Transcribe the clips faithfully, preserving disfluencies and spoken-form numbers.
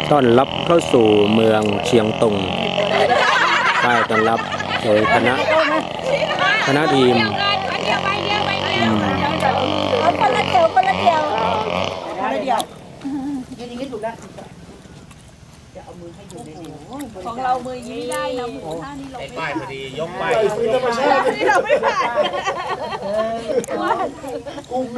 ต้อนรับเข้าสู่เมืองเชียงตุงป้ายต้อนรับโดยคณะคณะทีมคนละเดียวคนละเดียวคนละเดียวอย่างนี้ถูกแล้วจะเอามือให้อยู่ในดินของเรามือยิ้มได้นะหมูท่านี่ลงไม่ได้ป้ายพอดียกป้ายธรรมชาตินี่เราไม่ผ่านกุ้ง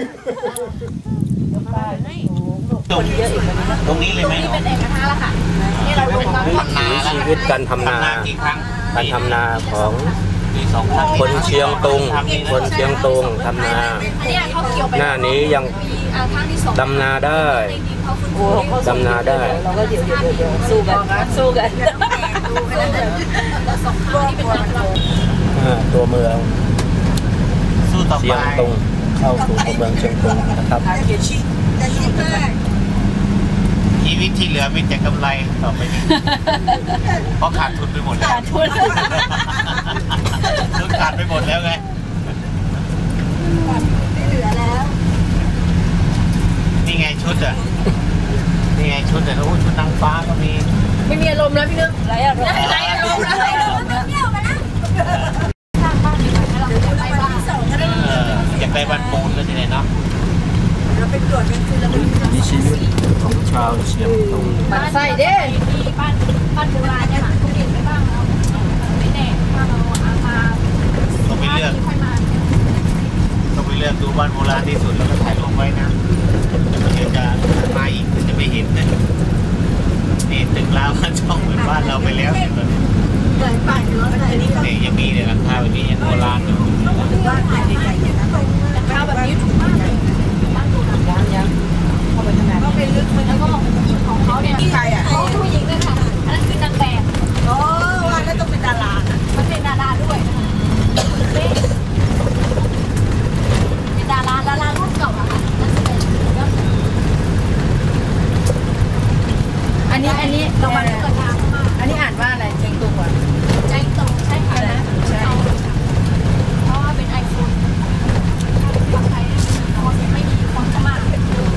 ตรงนี้เลยไหมนี่เป็นเอกท่าละค่ะนี่เราลงมาทำนาชีวิตการทำนาการทำนาของคนเชียงตุงคนเชียงตุงทำนาหน้านี้ยังดำนาได้ดำนาได้เราก็เดี๋ยวเดี๋ยวสู้กันสู้กันตัวเมืองเชียงตุงเข้าสู่ตัวเมืองเชียงตุงนะครับชีวิตที่เหลือมีแต่กำไรต่อไปนี้เพราะขาดทุนไปหมดแล้วขาดทุนทุนขาดไปหมดแล้วไงไม่เหลือแล้วนี่ไงชุดอ่ะนี่ไงชุดอ่ะโอ้ชุดนางฟ้าก็มีไม่มีอารมณ์แล้วพี่นึกไรอารมณ์ไรอารมณ์ไรอารมณ์เที่ยวกันนะสร้างบ้านดีไหมเราไปบ้านอยากได้บ้านปูนเลยทีไหนเนาะเราไปตรวจกันคือเรามีชีวิตของชาวเชียงตุงบ้านไส้เด้มีบ้านบ้านโบราณเนี่ยหลังทุเรียนไปบ้างแล้วไม่แน่ถ้าเราเอามาต้องไปเลือกต้องไปเลือกดูบ้านโบราณที่สุดแล้วก็ถ่ายลงไว้นะเดี๋ยวจะมาอีกจะไม่เห็นนะนี่ตึกราวมันช่องเหมือนบ้านเราไปแล้วเนี่ยนี่ยังมีเลยราคาแบบนี้ยังโบราณอยู่บ้านใหญ่ๆเนี่ยนะราคาแบบนี้ถูกมากเลยบ้านโบราณยังเข้าไปขนาดเข้าไปลึกแล้วก็ของเขาเนี่ยใครอ่ะเขาผู้หญิงเลยค่ะอันนั้นคือนางแบบโอ้ว่าแล้วต้องเป็นดารามันเป็นดาราด้วยเป็นดาราดารารุ่นเก่าอะค่ะอันนี้อันนี้เรามาดูกระทางมากอันนี้อ่านว่าอะไรเจงตุงวะเจงตุงใช่ค่ะใช่เพราะว่าเป็นไอโฟนคนไทยไม่มีความสามารถ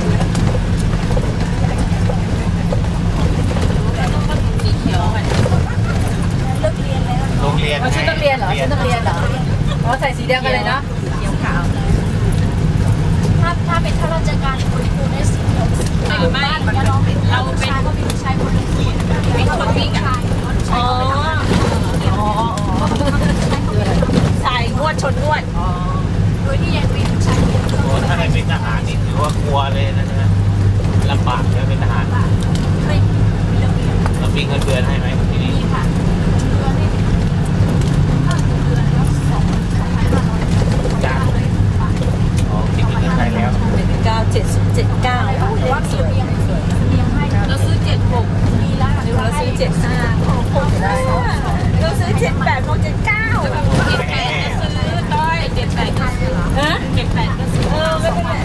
สีเขียวอ่ะเลิกเรียนแล้วโรงเรียนชุดนักเรียนเหรอชุดนักเรียนเหรอเราใส่สีแดงกันเลยเนาะเขียวขาวถ้าถ้าเป็นข้าราชการหรือคนครูได้สีเขียวไม่ไม่เราเป็นเราเป็นก็เป็นชายคนหนึ่งเป็นคนวิ่งชายอ๋ออ๋อชายงวดชนงวดโดยที่ยังเป็นชายโอ้ถ้าได้เป็นทหารนี่ถือว่ากลัวเลยนะนะลำบากเลยเป็นทหารไม่มีระเบียบเราวิ่งเงินเดือนให้ไหมที่นี่ค่ะเดือนนี่ถ้าเดือนแล้วสองสองพันห้าร้อยจ้าอ๋อคิดเงินใช้แล้วเก้าเจ็ดเจ็ดเก้าว่าเสียเรียงเรียงให้เราซื้อเจ็ดหกมีแล้วเราซื้อเจ็ดห้าหกได้เราซื้อเจ็ดแปดหกเจ็ดเก้าเจ็ดแปดก็ซื้อต้อยเจ็ดแปดก็ซื้อฮะเจ็ดแปดก็ซื้อเออไม่เป็นไร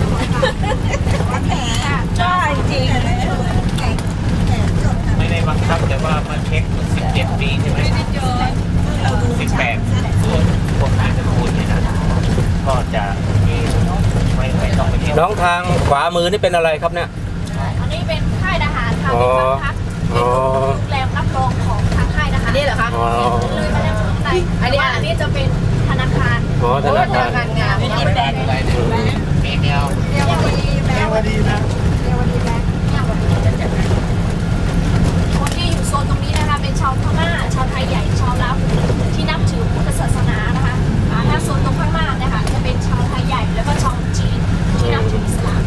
จ้าจริงไม่ได้บังคับแต่ว่ามาเช็คสิบเจ็ดปีใช่ไหมสิบแปดส่วนพวกนายจะพูดเลยนะก็จะมีไม่ไม่ต้องไปเที่ยวน้องทางขวามือนี่เป็นอะไรครับเนี่ยอันนี้เป็นค่ายทหารค่ะเป็นบ้านพักเป็นโรงแรมรับรองของทางค่ายทหารนี่เหรอคะเลยมาแล้วข้างในอันนี้อันนี้จะเป็นธนาคารอ๋อธนาคารงามมีแบงค์มีเดียวเรียกว่าดีแบงค์เรียกว่าดีนะเรียกว่าดีแบงค์คนที่อยู่โซนตรงนี้นะคะเป็นชาวพม่าชาวไทยใหญ่ชาวลาวที่นับถือพุทธศาสนานะคะถ้าโซนตรงข้างล่างนะคะจะเป็นชาวไทยใหญ่แล้วก็ชาวจีนที่นับถืออิสลาม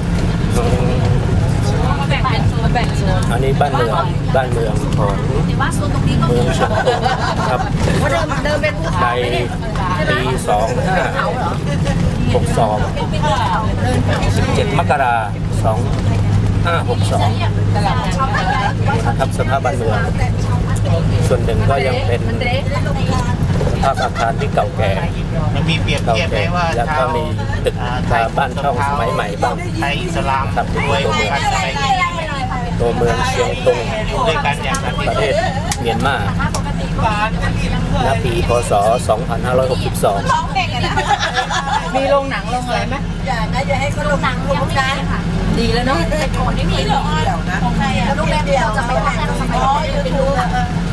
มาแบ่งเป็นโซนแบ่งโซนอันนี้บ้านเมืองบ้านเมืองของแต่ว่าโซนตรงนี้ก็มีครับเดิมเดิมเป็นภูเขาในปีสองห้าหกสองสิบเจ็ดมกราสองห้าหกสองครับสภาพบ้านเมืองส่วนหนึ่งก็ยังเป็นสภาพอาคารที่เก่าแก่มันมีเปรียบเทียบไหมว่าแล้วก็มีตึกบ้านช่องสมัยใหม่บ้างไทยอิสลามครับด้วยกันอะไรตัวเมืองเชียงตุงด้วยกันอย่างประเทศเมียนมาณปีพ.ศ. สองพันห้าร้อยหกสิบสองมีโรงหนังโรงอะไรไหมอย่านะอย่าให้เขาโรงหนังโรงการค่ะดีแล้วเนาะแต่ก่อนนี่มีเหรอของใครอ่ะโรงแรมที่เราจะไปพักกัน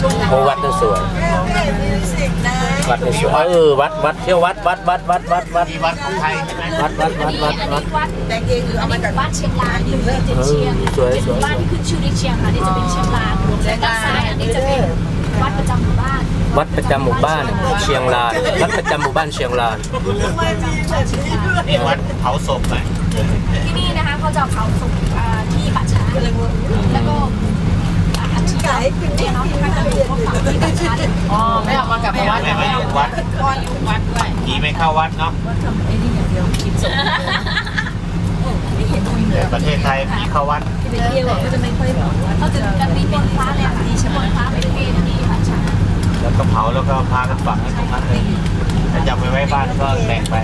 โอ้วัดน่ะสวยวัดน่ะสวยเออวัดวัดเที่ยววัดวัดวัดวัดวัดวัดมีวัดของไทยใช่ไหมวัดวัดวัดวัดอันวันี้ดวัดแต่เองคือเอามาจากบ้านเชียงรายอยู่เลยเชียงสวยสวยบ้านที่ขึ้นชื่อในเชียงค่ะนี่จะเป็นเชียงรายและด้านซ้ายอันนี้จะเป็นวัดประจำหมู่บ้านวัดประจำหมู่บ้านเชียงรายวัดประจำหมู่บ้านเชียงรายนี่วัดเผาศพไหมที่นี่นะคะเขาจะเผาศพที่ป่าช้าแล้วก็อัฐิเนี่ยเนาะที่พระกระดูกเขาฝังที่ป่าช้าอ๋อไม่ออกมากลับมาวัดไม่ไม่อยู่วัดก็อยู่วัดด้วยผีไม่เข้าวัดเนาะแต่ประเทศไทยผีเข้าวัดไปเที่ยวก็จะไม่ค่อยบอกเขาจะกันมีเป็นพระเลยค่ะที่ชั้นบนพระเป็นเทศที่ป่าช้าแล้วก็เผาแล้วก็พากันฝังไว้ตรงนั้นเลยถ้าจะไปไว้บ้านก็แบ่งไป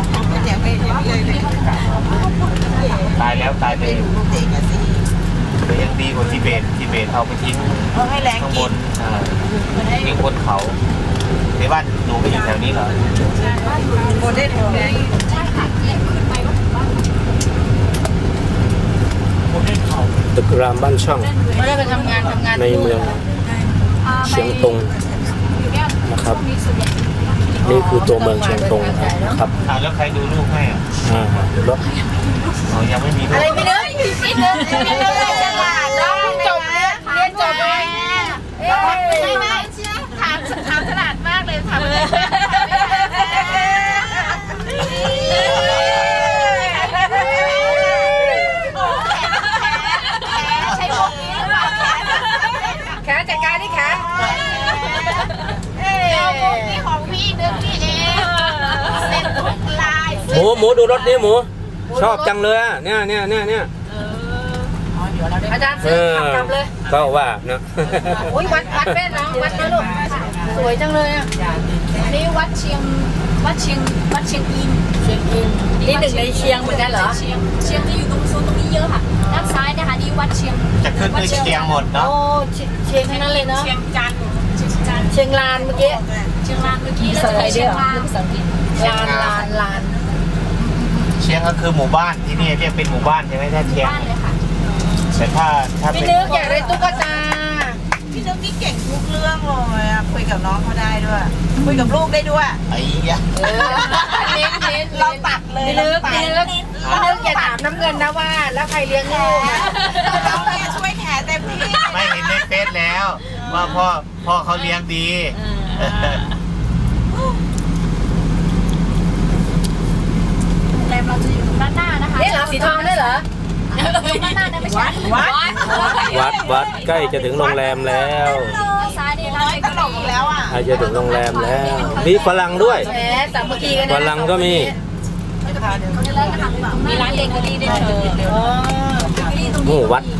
ตายแล้วตายเลยแต่ยังดีกว่าทิเบตทิเบตเอาไปทิ้งข้างบนทิ้งบนเขาในบ้านหนูก็อยู่แถวนี้เหรอโมเดลไงใช่ค่ะเล็กขึ้นไปก็ถึงบ้านตึกรามบ้านช่องไม่ได้ไปทำงานทำงานในเมืองเชียงตุงนะครับนี่คือตัวเมืองเชียงตุงนะครับอ่าแล้วใครดูลูกให้อ่ะอ่ารถอ๋อยังไม่มีลูกอะไรไม่เลิกไม่เลิกไม่เลิกไม่ฉลาดน้องจบแล้วเรียนจบเลยไม่ไม่ถามถามฉลาดมากเลยถามเลยใช่พวกนี้หรือเปล่าแขนจัดการที่แขนเดี๋ยวพวกนี้ของพี่นึกพี่เองเส้นทุกลายหมูหมูดูรถนี้หมูชอบจังเลยอ่ะเนี่ยเนี่ยเนี่ยเนี่ยอาจารย์ซื้อขับกลับเลยก็ว่าเนาะอุ้ยวัดวัดแม่น้องวัดนะลูกสวยจังเลยอ่ะอันนี้วัดเชียงวัดเชียงวัดเชียงอินเชียงอินนี่หนึ่งในเชียงเหมือนกันเหรอเชียงเชียงจะอยู่ตรงโซนตรงนี้เยอะค่ะด้านซ้ายนะคะนี่วัดเชียงจะขึ้นด้วยเชียงหมดเนาะโอ้เชียงทั้งนั้นเลยเนาะเชียงจันทร์เชียงจันทร์เชียงรานเมื่อกี้เชียงรานเมื่อกี้แล้วจะเชียงรานลานลานลานเชียงก็คือหมู่บ้านที่นี่เรียกเป็นหมู่บ้านใช่ไหมถ้าเชียงบ้านเลยค่ะแต่ถ้าถ้าพี่เป็นนึกอยากได้ตุ๊กตาพี่นึกนี่เก่งทุกเรื่องเลยอะคุยกับน้องเขาได้ด้วย คุยกับลูกได้ด้วยไอ้ยะเน้นเน้นเราตัดเลยพี่นึกพี่นึกพี่นึกอย่าถามน้ำเงินนะว่าแล้วใครเลี้ยงลูกเราเนี่ยช่วยแขเต็มที่ไม่เห็นในเฟซแล้ว ว่าพ่อพ่อเขาเลี้ยงดีแรมเราจะอยู่ด้านหน้านะคะนี่เหรอสีทองได้เหรอด้านหน้าได้ไม่ใช่วัดวัดวัดใกล้จะถึงโรงแรมแล้วซ้ายนี่ร้านตลกอีกแล้วอ่ะใกล้จะถึงโรงแรมแล้วมีฝรั่งด้วยแหมสามัคคีกันฝรั่งก็มีมีร้านเด็กก็ดีด้วยเธอหมู่วัด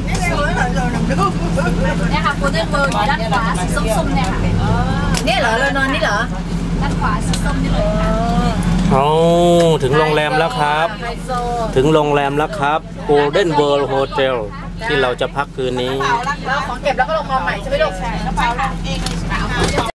เนี่ยค่ะโฟเดอร์เบอร์ด้านขวาสีส้มๆเนี่ยค่ะเนี่ยเหรอเรานอนนี่เหรอด้านขวาสีส้มนี่เลยค่ะเอาถึงโรงแรมแล้วครับไฮโซถึงโรงแรมแล้วครับ Golden World Hotel ที่เราจะพักคืนนี้แล้วของเก็บแล้วก็ลงมาใหม่ใช่ไหมลูกกระเป๋าเองเลย